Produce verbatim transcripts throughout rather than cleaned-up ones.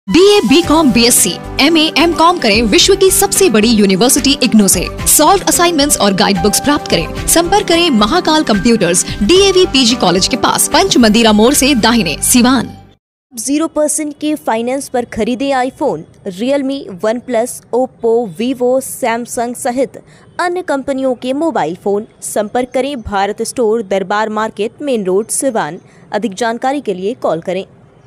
BA, BCom, BSc, MA, MCom करें विश्व की सबसे बड़ी यूनिवर्सिटी इग्नू से। सॉल्व असाइनमेंट्स और गाइड बुक्स प्राप्त करें। संपर्क करें Mahakal computers, DAV PG college के पास, पंच मंदिरा मोड़ से दाहिने, सिवान। जीरो परसेंट के फाइनेंस पर खरीदे iPhone, Realme, OnePlus, Oppo, Vivo, Samsung सहित अन्य कंपनियों के मोबाइल फोन। संपर्क करें Bharat store, Darbar market, main road, Siwan. अधिक जानकारी के लिए कॉल करें।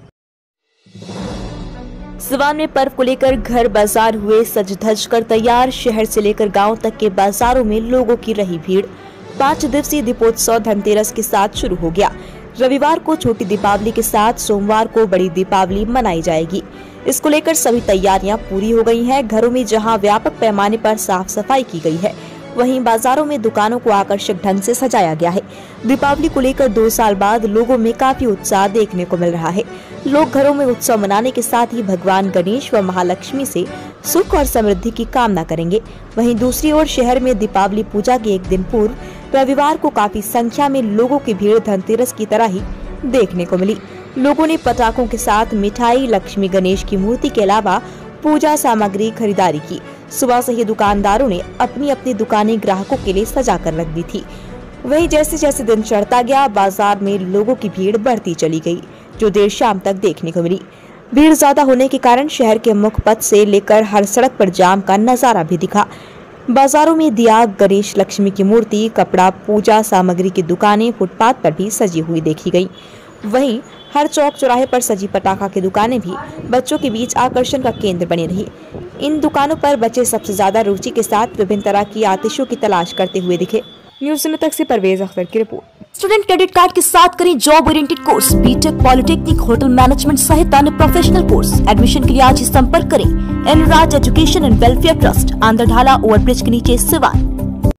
सिवान में पर्व को लेकर घर बाजार हुए सज धज कर तैयार। शहर से लेकर गांव तक के बाजारों में लोगों की रही भीड़। पाँच दिवसीय दीपोत्सव धनतेरस के साथ शुरू हो गया। रविवार को छोटी दीपावली के साथ सोमवार को बड़ी दीपावली मनाई जाएगी। इसको लेकर सभी तैयारियां पूरी हो गई हैं। घरों में जहां व्यापक पैमाने पर साफ सफाई की गई है, वहीं बाजारों में दुकानों को आकर्षक ढंग से सजाया गया है। दीपावली को लेकर दो साल बाद लोगों में काफी उत्साह देखने को मिल रहा है। लोग घरों में उत्सव मनाने के साथ ही भगवान गणेश व महालक्ष्मी से सुख और समृद्धि की कामना करेंगे। वहीं दूसरी ओर शहर में दीपावली पूजा के एक दिन पूर्व रविवार को काफी संख्या में लोगों की भीड़ धनतेरस की तरह ही देखने को मिली। लोगों ने पटाखों के साथ मिठाई, लक्ष्मी गणेश की मूर्ति के अलावा पूजा सामग्री खरीदारी की। सुबह से ही दुकानदारों ने अपनी अपनी दुकानें ग्राहकों के लिए सजा कर रख दी थी। वहीं जैसे जैसे दिन चढ़ता गया, बाजार में लोगों की भीड़ बढ़ती चली गई, जो देर शाम तक देखने को मिली। भीड़ ज्यादा होने के कारण शहर के मुख्य पथ से लेकर हर सड़क पर जाम का नजारा भी दिखा। बाजारों में दिया, गणेश, लक्ष्मी की मूर्ति, कपड़ा, पूजा सामग्री की दुकानें फुटपाथ पर भी सजी हुई देखी गई। वहीं हर चौक चौराहे पर सजी पटाखा की दुकानें भी बच्चों के बीच आकर्षण का केंद्र बनी रही। इन दुकानों पर बच्चे सबसे ज्यादा रुचि के साथ विभिन्न तरह की आतिशों की तलाश करते हुए दिखे। न्यूज़ तक से परवेज अख्तर की रिपोर्ट। स्टूडेंट क्रेडिट कार्ड के साथ करें job oriented course, BTech, polytechnic, hotel management सहित अन्य प्रोफेशनल कोर्स। एडमिशन के लिए आज ही संपर्क करें Enraj education and welfare trust, Andhradhala overbridge के नीचे, सिवान।